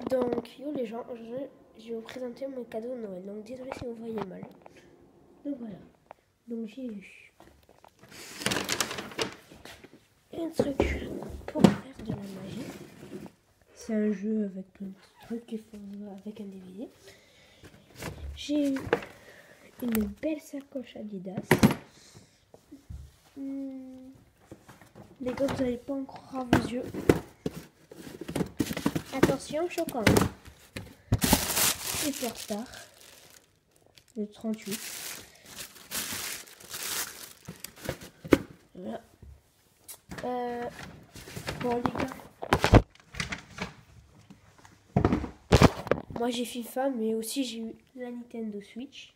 Donc, yo les gens, je vais vous présenter mon cadeau de Noël. Donc, désolé si vous voyez mal. Donc, voilà. Donc, j'ai eu un truc pour faire de la magie. C'est un jeu avec plein de trucs qu'il faut avec un DVD. J'ai eu une belle sacoche Adidas. Les gars, vous n'allez pas en croire vos yeux. Attention, choquant. Superstar. Le 38. Voilà. Bon, les gars. Moi, j'ai FIFA, mais aussi j'ai eu la Nintendo Switch.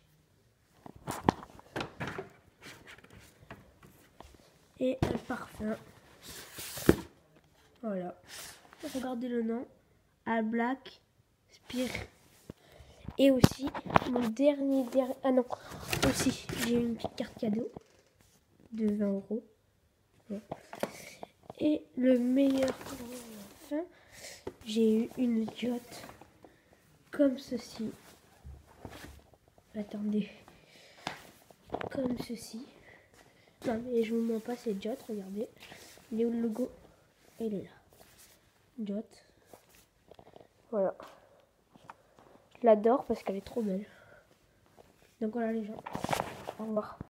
Et un parfum. Voilà. Regardez le nom. All Black Spear. Et aussi, mon dernier... Ah non. Aussi, j'ai eu une petite carte cadeau. De 20 €. Ouais. Et le meilleur pour la fin, j'ai eu une diote. Comme ceci. Attendez. Comme ceci. Non mais je vous mens pas, c'est Jot, regardez. Il est où le logo? Il est là. Jot. Voilà. Je l'adore parce qu'elle est trop belle. Donc voilà les gens. Au revoir.